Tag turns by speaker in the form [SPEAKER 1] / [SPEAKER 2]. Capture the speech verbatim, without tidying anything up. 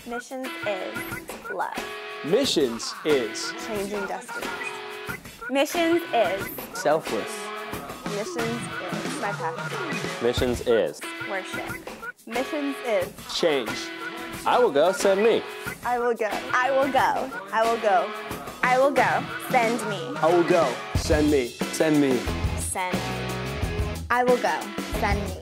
[SPEAKER 1] Missions is love.
[SPEAKER 2] Missions is
[SPEAKER 1] Changing destinies. Missions is
[SPEAKER 2] selfless.
[SPEAKER 1] Missions is my passion.
[SPEAKER 2] Missions is
[SPEAKER 1] Worship. Missions is
[SPEAKER 2] change. I will go, send me.
[SPEAKER 1] I will go. I will go. I will go. I will go. Send me.
[SPEAKER 2] I will go, send me. Send me.
[SPEAKER 1] Send. I will go. Send me.